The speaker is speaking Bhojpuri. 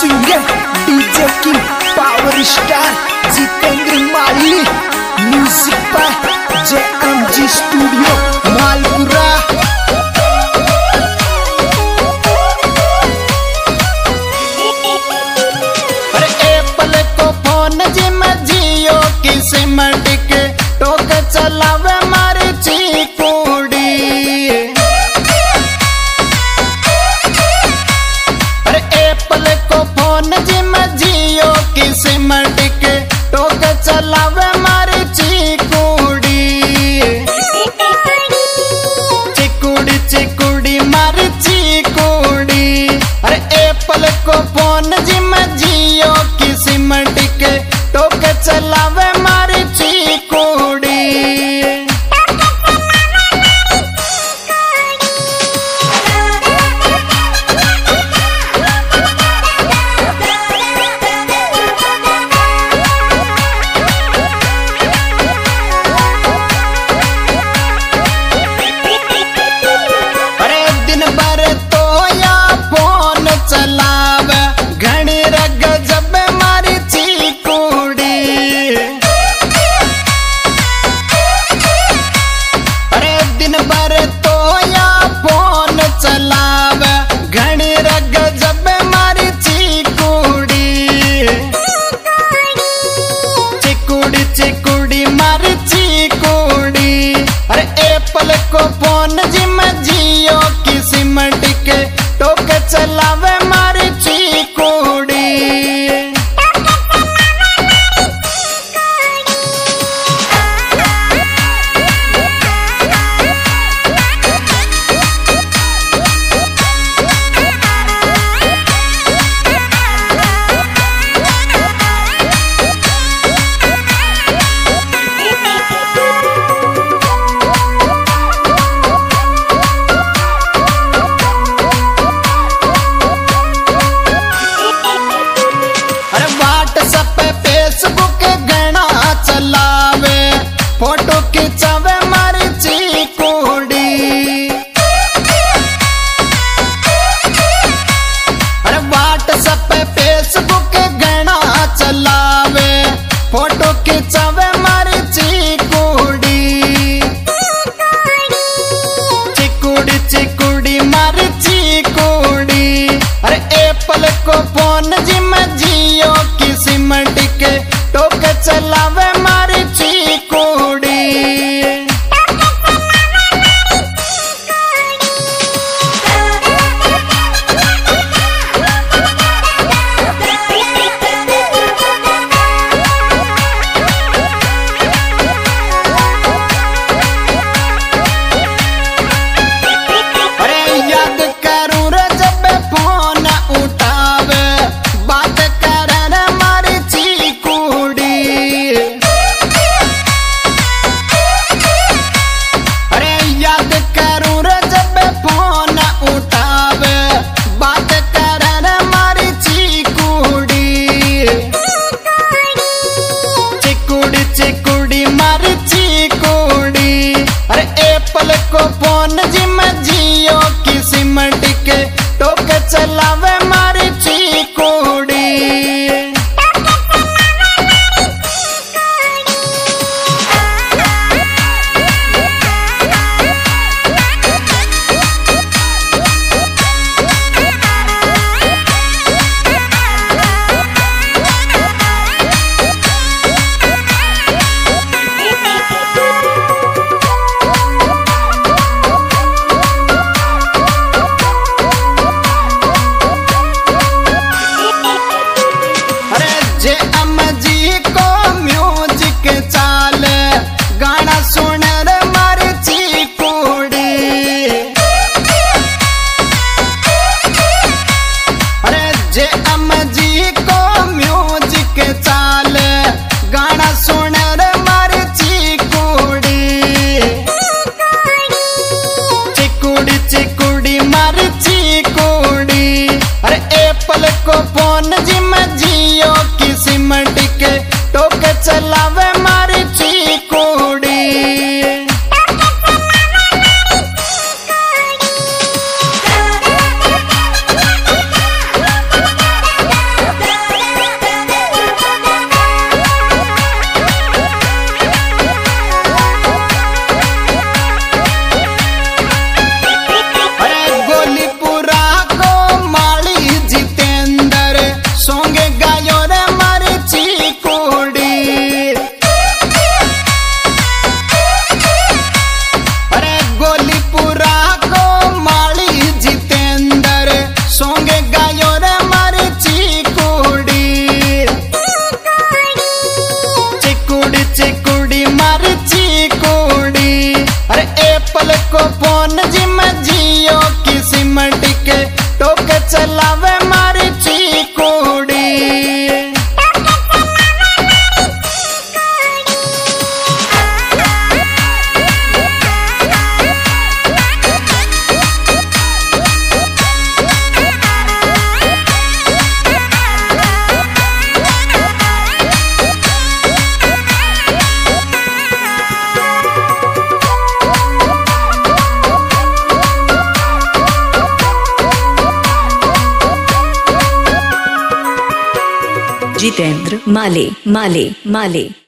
Singer DJ king power star Jitendra Mali, music पर JMG स्टूडियो मालपुरा। अरे एप्पल को फोन जिम जियो की सिम टिक टोक चलावे मारी चीकुड़ी। अरे एप्पल को फोन जिम जियो की सिम टिक टोक चलावे मारी चीकुड़ी। चिकुड़ी चिकुड़ी मारी चीकुड़ी। अरे एप्पल को फोन जिम जियो की सिम टिक टोक चलावे मारी चीकुड़ी। अरे दिन भर तो या फोन चलावे घनी रग जब मारी चीकुड़ी। अरे दिन भर तो या फोन चलावे घनी रग जब मारी चीकुड़ी। चिकुड़ी चिकुड़ी मारी चीकुड़ी। अरे एप्पल को फोन जिम जियो की सिम टिक टोक चलावे मारी चीकुड़ी। अरे व्हाट्सएप फेसबुक घना चलावे फोटो खिंचावे मारी चीकुड़ी। अरे व्हाट्सएप फेसबुक घना चलावे फोटो खिंचावे मारी चीकुड़ी। चिकुड़ी चिकुड़ी मारी चीकुड़ी। अरे एप्पल को फोन जिम जियो की सिम टिक टोक चलावे मारी चीकुड़ी। अरे याद करूं रे जब फोन उठावे बात करे मारी चीकुड़ी। अरे याद करूं रे जब फोन उठावे बात करे मारी चीकुड़ी। चिकुड़ी चिकुड़ी मारी चीकुड़ी। अरे एप्पल को फोन जिम जियो की सिम टिक टोक चलावे मारी चीकुड़ी। अरे JMG को म्यूजिक चाले गाना सुन रे मारी चीकुड़ी। अरे JMG को म्यूजिक चाले गाना सुन रे मारी चीकुड़ी। चिकुड़ी चिकुड़ी मारी चीकुड़ी। अरे एप्पल को फोन जिम जियो की सिम टिक टोक चलावे मारी चीकुड़ी। जितेंद्र माले माले माले।